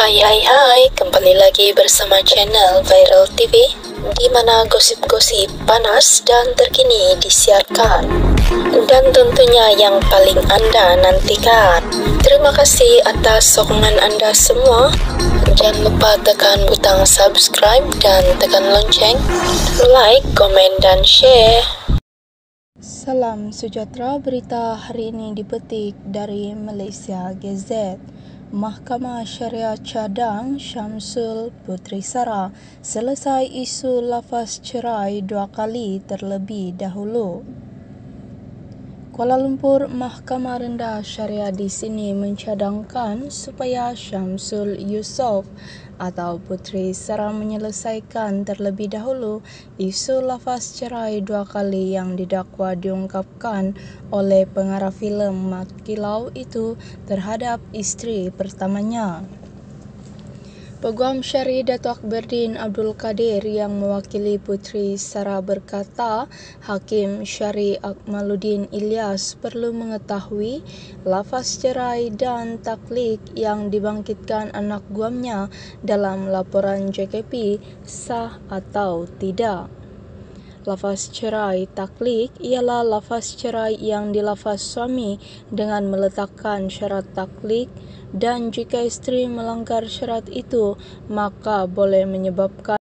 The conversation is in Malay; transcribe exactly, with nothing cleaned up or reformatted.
Hai hai hai, kembali lagi bersama channel Viral T V, di mana gosip-gosip panas dan terkini disiarkan, dan tentunya yang paling Anda nantikan. Terima kasih atas sokongan Anda semua. Jangan lupa tekan butang subscribe dan tekan lonceng, like, komen, dan share. Salam sejahtera, berita hari ini dipetik dari Malaysia Gazette. Mahkamah Syariah cadang Syamsul Puteri Sarah selesai isu lafaz cerai dua kali terlebih dahulu. Kuala Lumpur, Mahkamah Rendah Syariah di sini mencadangkan supaya Syamsul Yusof atau Puteri Sarah menyelesaikan terlebih dahulu isu lafaz cerai dua kali yang didakwa diungkapkan oleh pengarah filem Mat Kilau itu terhadap isteri pertamanya. Peguam Syari Datuk Akberdin Abdul Kadir yang mewakili Puteri Sarah berkata, Hakim Syari Akmaluddin Ilyas perlu mengetahui lafaz cerai dan taklik yang dibangkitkan anak guamnya dalam laporan J K P sah atau tidak. Lafaz cerai taklik ialah lafaz cerai yang dilafaz suami dengan meletakkan syarat taklik, dan jika isteri melanggar syarat itu, maka boleh menyebabkan